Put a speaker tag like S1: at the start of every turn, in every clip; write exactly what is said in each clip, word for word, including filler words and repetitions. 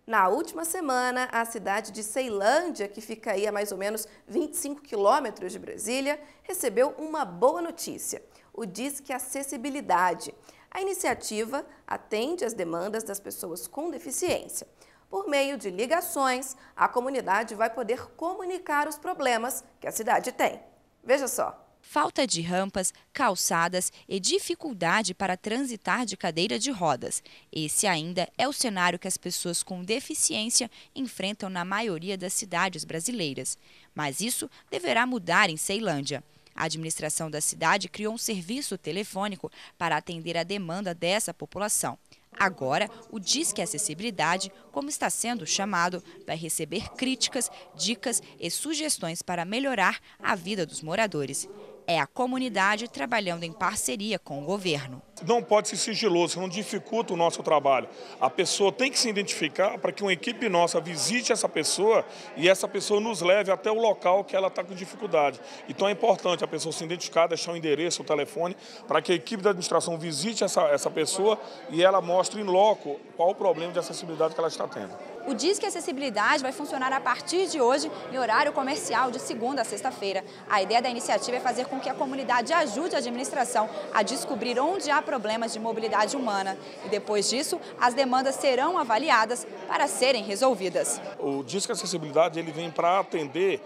S1: Na última semana, a cidade de Ceilândia, que fica aí a mais ou menos vinte e cinco quilômetros de Brasília, recebeu uma boa notícia, o Disque Acessibilidade. A iniciativa atende às demandas das pessoas com deficiência. Por meio de ligações, a comunidade vai poder comunicar os problemas que a cidade tem. Veja só.
S2: Falta de rampas, calçadas e dificuldade para transitar de cadeira de rodas. Esse ainda é o cenário que as pessoas com deficiência enfrentam na maioria das cidades brasileiras. Mas isso deverá mudar em Ceilândia. A administração da cidade criou um serviço telefônico para atender a demanda dessa população. Agora, o Disque Acessibilidade, como está sendo chamado, vai receber críticas, dicas e sugestões para melhorar a vida dos moradores. É a comunidade trabalhando em parceria com o governo.
S3: Não pode ser sigiloso, senão dificulta o nosso trabalho. A pessoa tem que se identificar para que uma equipe nossa visite essa pessoa e essa pessoa nos leve até o local que ela está com dificuldade. Então é importante a pessoa se identificar, deixar o endereço, o telefone, para que a equipe da administração visite essa, essa pessoa e ela mostre em loco qual o problema de acessibilidade que ela está tendo.
S4: O Disque Acessibilidade vai funcionar a partir de hoje em horário comercial de segunda a sexta-feira. A ideia da iniciativa é fazer com que a comunidade ajude a administração a descobrir onde há problemas de mobilidade humana. E depois disso, as demandas serão avaliadas para serem resolvidas.
S3: O Disque Acessibilidade ele vem para atender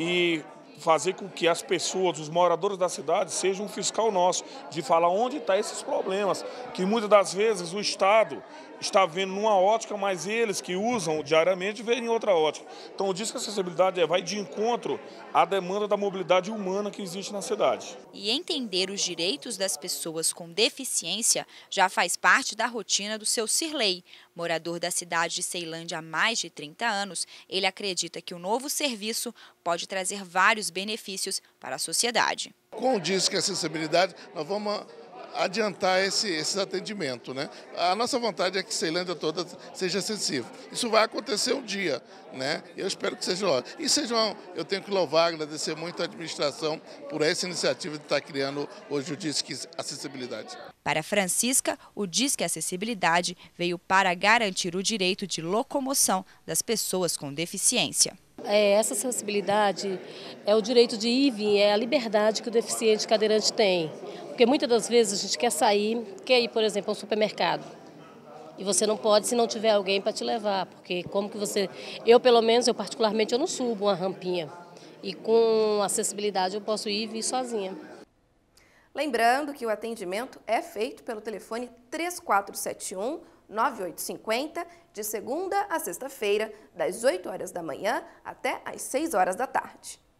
S3: e fazer com que as pessoas, os moradores da cidade, sejam um fiscal nosso, de falar onde estão esses problemas, que muitas das vezes o Estado está vendo numa ótica, mas eles que usam diariamente veem em outra ótica. Então o Disque Acessibilidade vai de encontro à demanda da mobilidade humana que existe na cidade.
S2: E entender os direitos das pessoas com deficiência já faz parte da rotina do seu Cirlei. Morador da cidade de Ceilândia há mais de trinta anos, ele acredita que o novo serviço pode trazer vários benefícios para a sociedade.
S5: Com o Disque Acessibilidade, nós vamos adiantar esse, esse atendimento, né? A nossa vontade é que Ceilândia toda seja acessível. Isso vai acontecer um dia, né? Eu espero que seja logo. E seja uma, eu tenho que louvar, agradecer muito a administração por essa iniciativa de estar criando hoje o Disque Acessibilidade.
S2: Para Francisca, o Disque Acessibilidade veio para garantir o direito de locomoção das pessoas com deficiência.
S6: É, essa acessibilidade é o direito de ir e vir, é a liberdade que o deficiente cadeirante tem. Porque muitas das vezes a gente quer sair, quer ir, por exemplo, ao supermercado. E você não pode se não tiver alguém para te levar. Porque como que você... Eu, pelo menos, eu particularmente, eu não subo uma rampinha. E com acessibilidade eu posso ir e vir sozinha.
S1: Lembrando que o atendimento é feito pelo telefone três quatro sete um, nove oito cinco zero, de segunda a sexta-feira, das oito horas da manhã até às seis horas da tarde.